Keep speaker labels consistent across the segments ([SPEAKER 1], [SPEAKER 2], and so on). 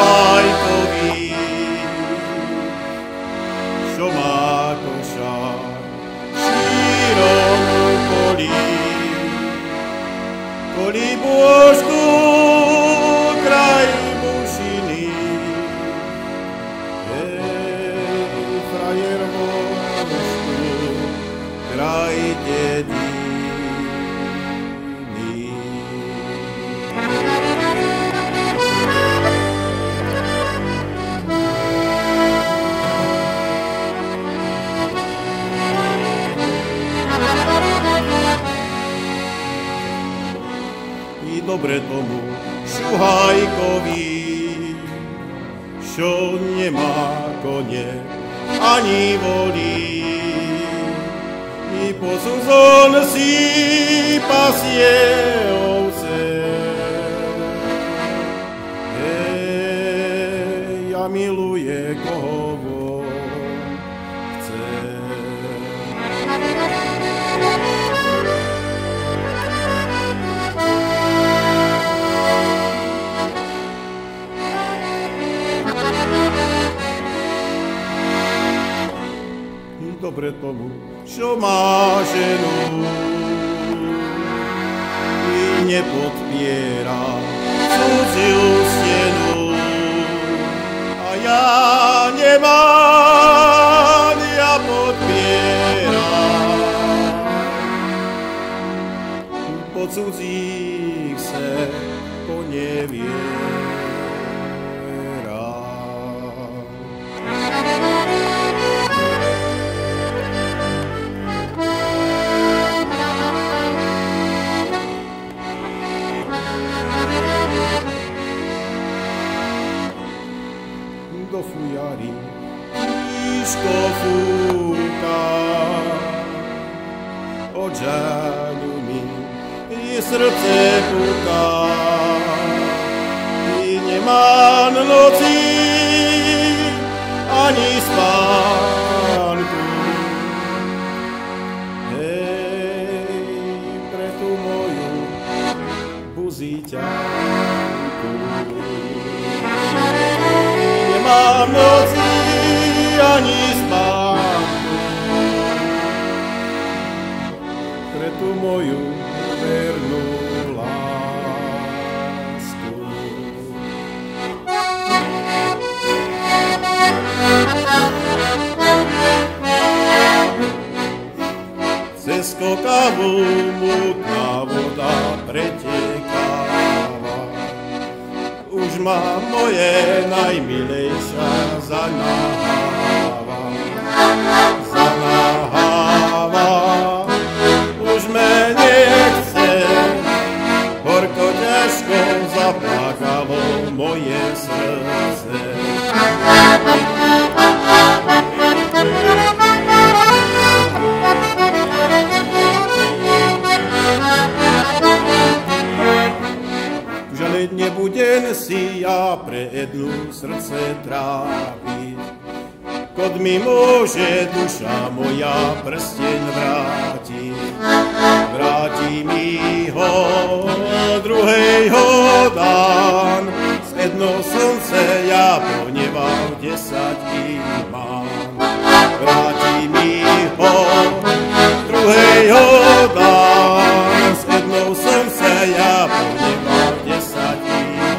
[SPEAKER 1] šuhajkovi, čo má koša širom poli. Koli Božku kraj bušiny, frajer Božku kraj dediny. Dobre tomu šuhajkovi, čo nemá kone ani voli, i posúzon si pasie ovce. Ja miluje koho chce. Dobre tomu, čo má ženu i nepodpiera cudziu stenu. A ja nemám, ja podpieram. Po cudzích se poneviera. Do fujari tížko fúka, od žaľu mi i srdce púka, i nemá noci ani spánku. Pre tú moju buziťanku. Nemám noci ani spánku pre tú moju vernú lásku. Cez kokavu mutná voda pretekáva, už ma moje najmilejšia zanáháva. Už me nechce, horko ťažko zaplakalo moje srdce. Nebudem si ja pre jednu srdce trápiť, kod mi môže duša moja prsteň vrátiť. Vráti mi ho, druhej ho dám, z jedno slnce ja poneval 10 imán. Vráti mi ho, druhej ho dám, z jedno slnce ja poneval 10 imán.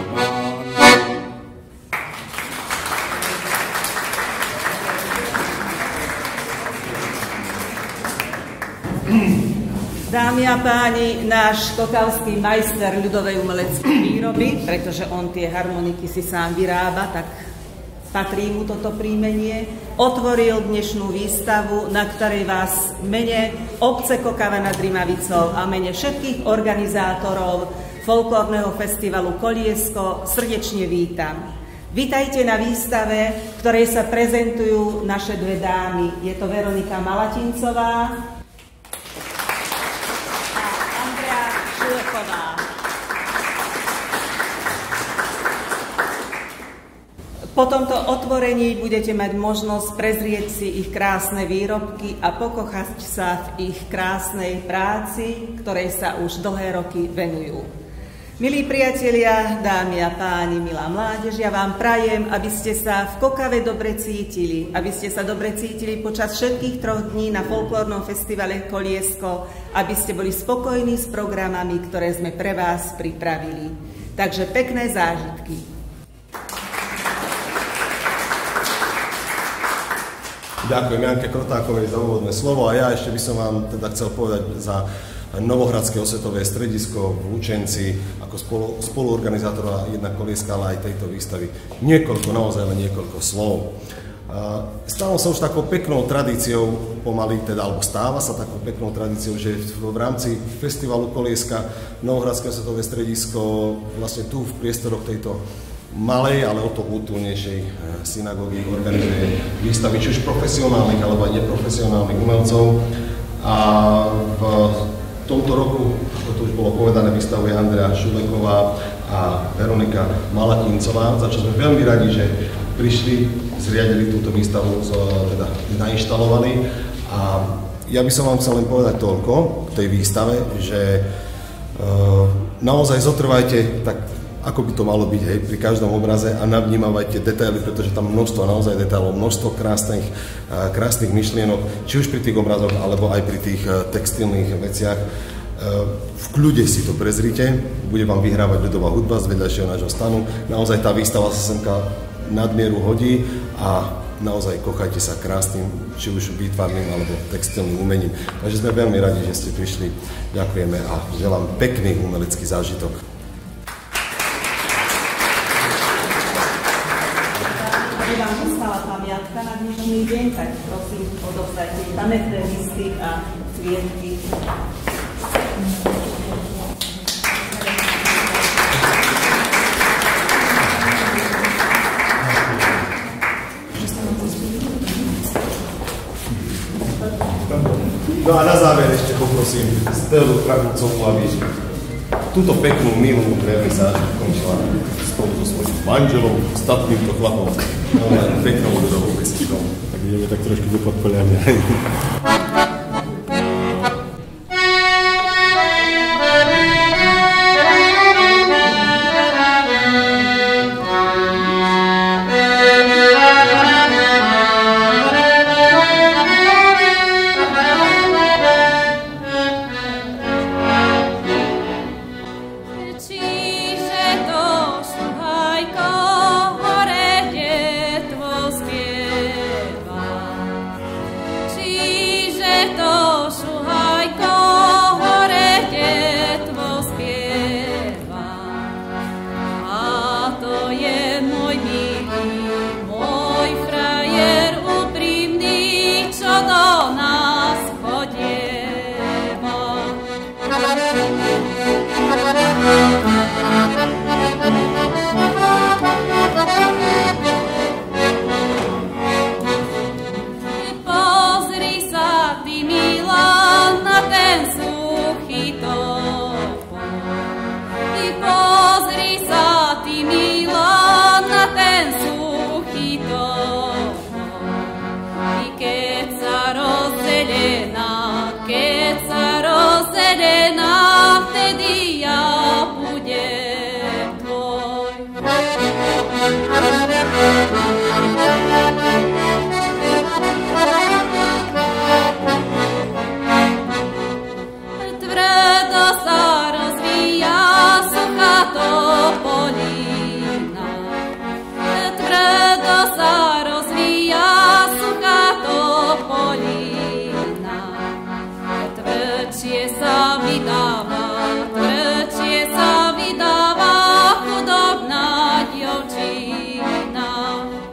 [SPEAKER 2] Dámy a páni, náš kokavský majster ľudovej umeleckej výroby, pretože on tie harmoniky si sám vyrába, tak patrí mu toto príjmenie, otvoril dnešnú výstavu, na ktorej vás v mene obce Kokava nad Rimavicou a mene všetkých organizátorov folklórneho festivalu Koliesko srdečne vítam. Vítajte na výstave, v ktorej sa prezentujú naše dve dámy. Je to Veronika Malatincová a Andrea Šuleková. Po tomto otvorení budete mať možnosť prezrieť si ich krásne výrobky a pokochať sa v ich krásnej práci, ktorej sa už dlhé roky venujú. Milí priatelia, dámy a páni, milá mládež, ja vám prajem, aby ste sa v Kokave dobre cítili, aby ste sa dobre cítili počas všetkých 3 dní na folklórnom festivale Koliesko, aby ste boli spokojní s programami, ktoré sme pre vás pripravili. Takže pekné zážitky.
[SPEAKER 3] Ďakujem Janke Krotákovej za úvodné slovo a ja ešte by som vám teda chcel povedať za Novohradské osvetové stredisko v Lučenci ako spoluorganizátora jednak Kolieska, ale aj tejto výstavy naozaj len niekoľko slov. Stalo sa už takou peknou tradíciou pomaly, alebo stáva sa takou peknou tradíciou, že v rámci festivalu Kolieska Novohradské osvetové stredisko vlastne tu v priestoroch tejto malej, ale o to útulnejšej synagógy organizuje výstavy či už profesionálnych alebo aj neprofesionálnych umelcov. A v tomto roku, ako to už bolo povedané, vystavuje Andrea Šuleková a Veronika Malatíncová, za čo sme veľmi radi, že prišli, zriadili túto výstavu, teda nainštalovali. A ja by som vám chcel len povedať toľko k tej výstave, že naozaj zotrvajte tak, ako by to malo byť, hej, pri každom obraze a navnímavajte detaily, pretože tam množstvo naozaj detailov, množstvo krásnych myšlienok, či už pri tých obrazoch, alebo aj pri tých textilných veciach. V kľude si to prezrite, bude vám vyhrávať ľudová hudba z vedľajšieho nášho stanu. Naozaj tá výstava sa semka nadmieru hodí a naozaj kochajte sa krásnym, či už výtvarným alebo textilným umením. Takže sme veľmi radi, že ste prišli. Ďakujeme a želám pekný umelecký zážitok.
[SPEAKER 2] Vám ostala pamiatka na dnešný deň, tak prosím, odovzdajte pamätné listy a cvietky.
[SPEAKER 3] No a na záver ešte poprosím Stelu Kragúcovú, aby túto peknú, milú vernisáž končila spolu so svojím manželom, statnýmto chlapom. Peknou ľudovou pesničkou.
[SPEAKER 1] Tak ideme tak trošku do podpoľania.
[SPEAKER 4] Vydáva chudobná dievčina.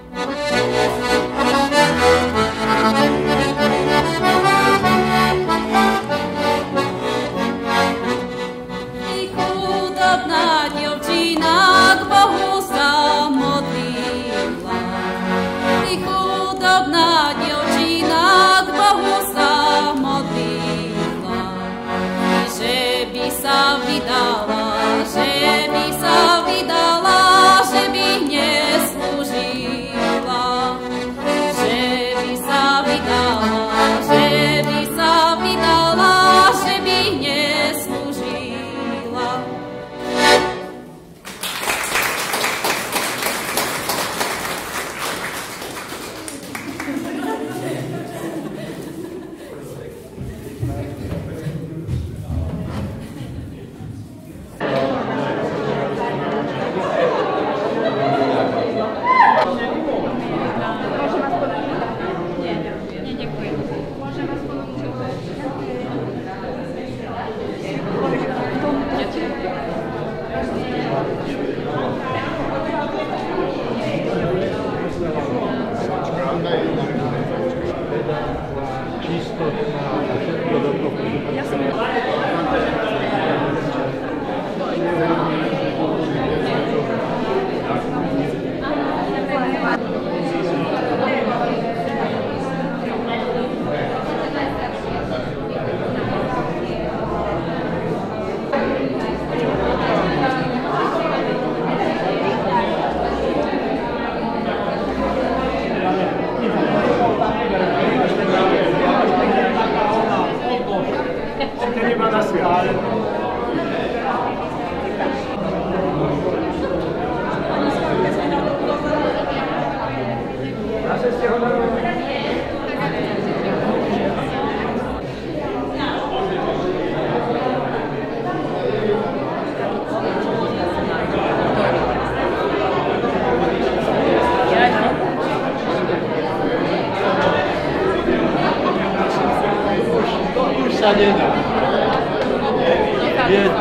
[SPEAKER 4] nedá.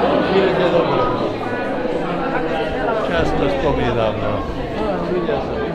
[SPEAKER 4] Je dobre. Často spomínam, no. Vidia sa.